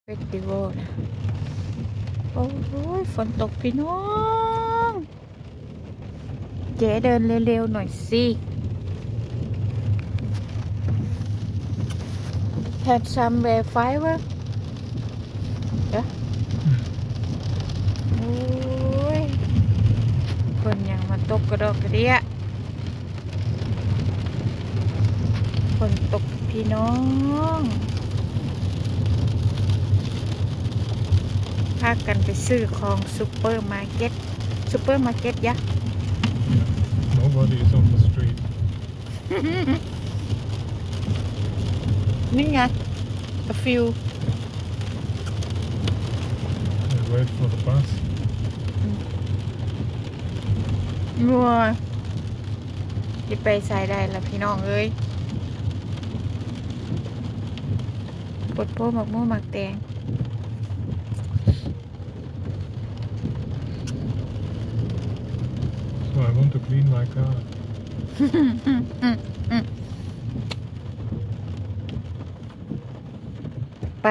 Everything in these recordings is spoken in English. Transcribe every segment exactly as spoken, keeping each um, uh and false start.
ฟสติวัลนะโอ้ยฝนตกพี่น้องเจ๊เดินเร็วๆหน่อยสิ Had somewhere firework เดี๋ยวโอ้ยคนยังมาตกกระดอกกระเดียฝนตกพี่น้องพากันไปซื้อของซูเปอร์มาร์เก็ตซูเปอร์มาร์เก็ตยะ Nobody is on the street. นี่ไง a few They wait for the bus. งัวจะไปใส่ได้ละพี่น้องเอ้ยปวดโป้หมักม่วงหมักแตง So I want to clean my car. ไป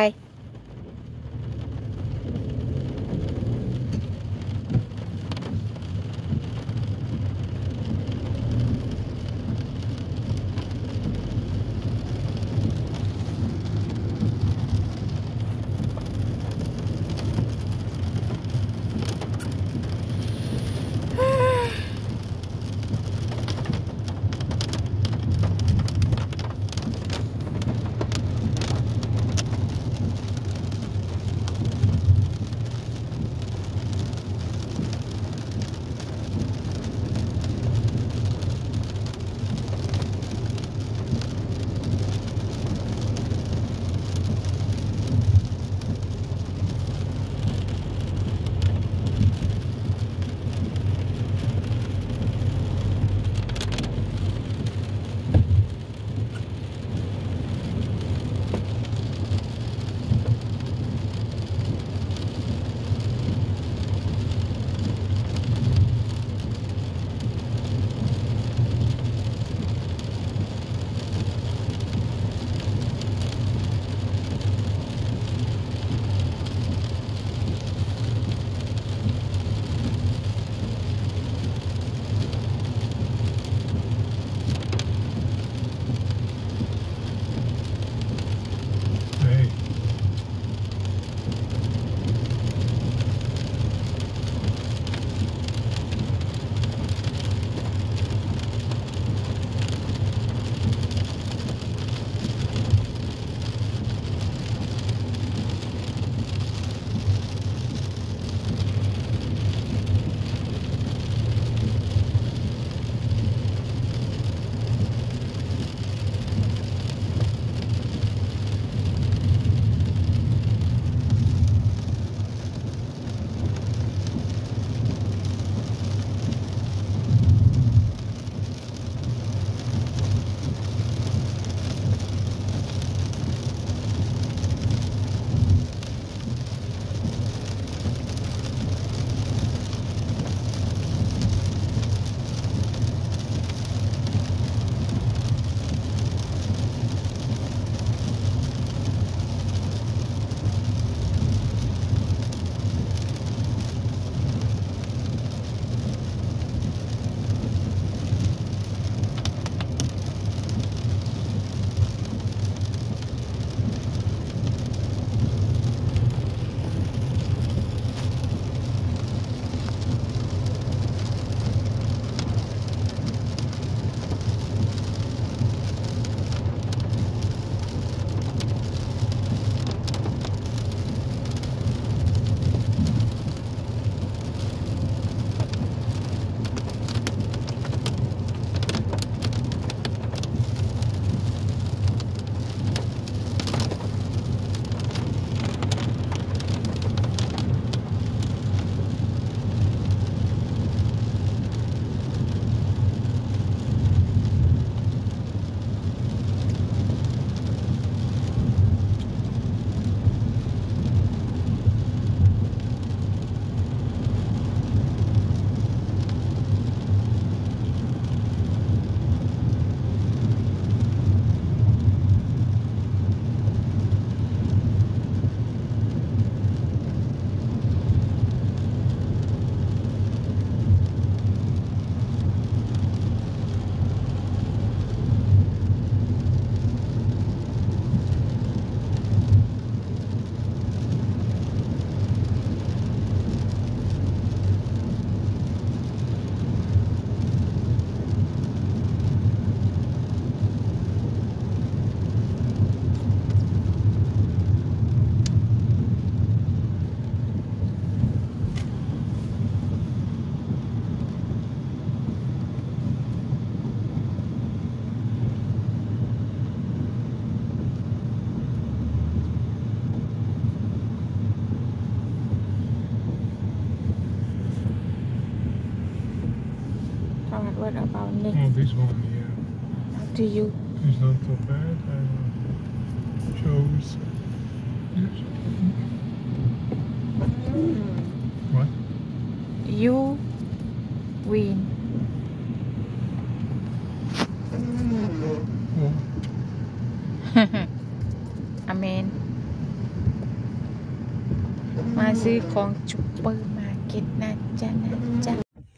what about Oh, next? this one, yeah. Up to you. It's not so bad. I chose. What? You win. Oh, อเมน มาซื้อของจุปเปอร์มาร์เก็ตนะจ๊ะนะจ๊ะ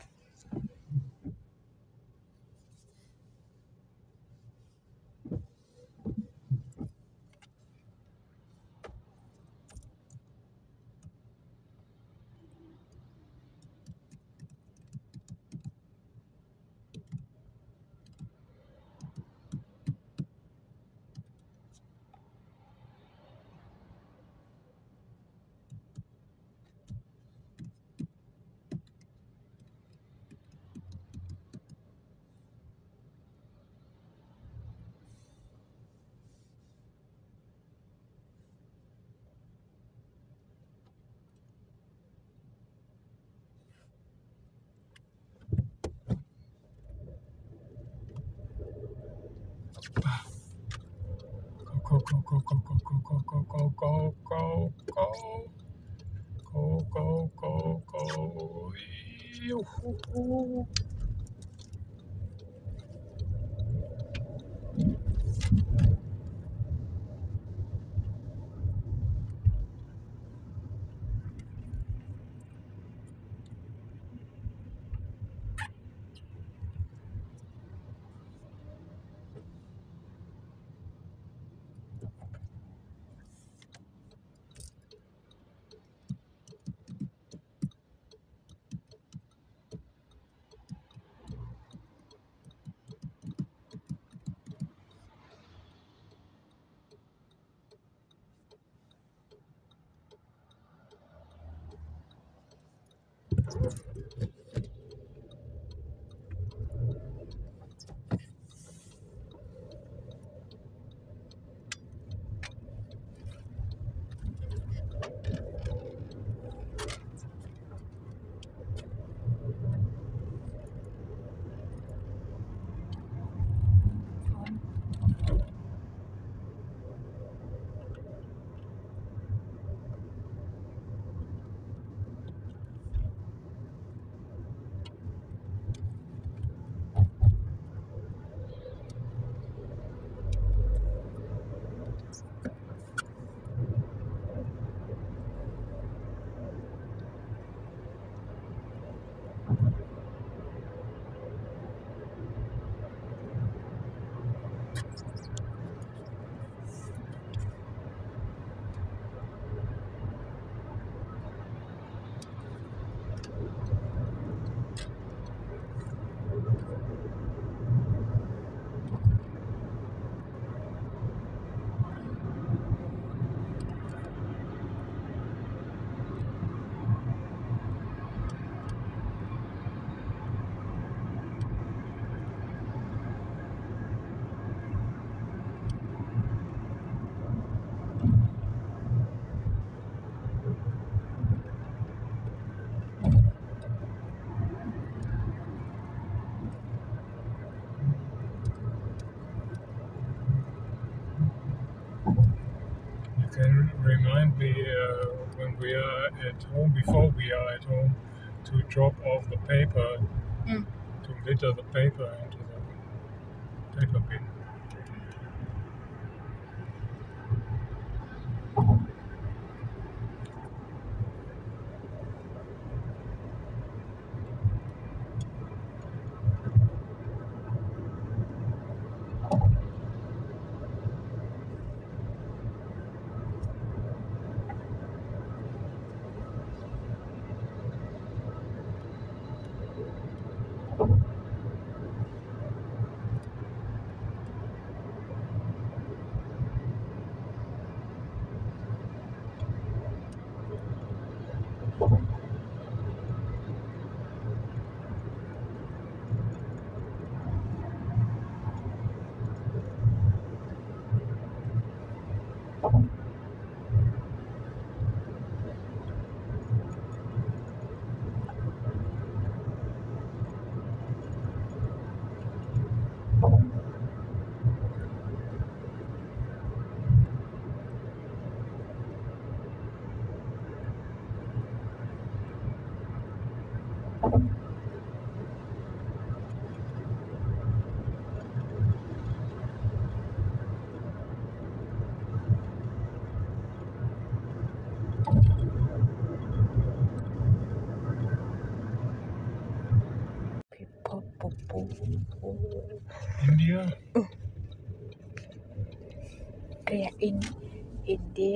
go, go, go, go, go, go, go, go, go, go, go, go. Go, go, go, go. Yoo-hoo-hoo. You can remind me uh, when we are at home, before we are at home, to drop off the paper, Mm. to litter the paper into the paper bin.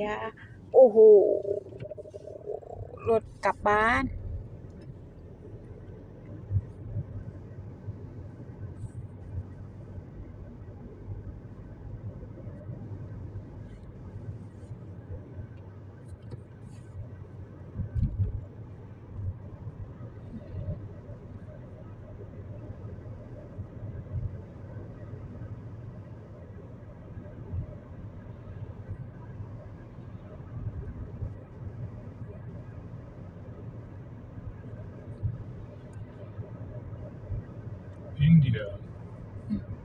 ยาโอ้โหรถกลับบ้าน India.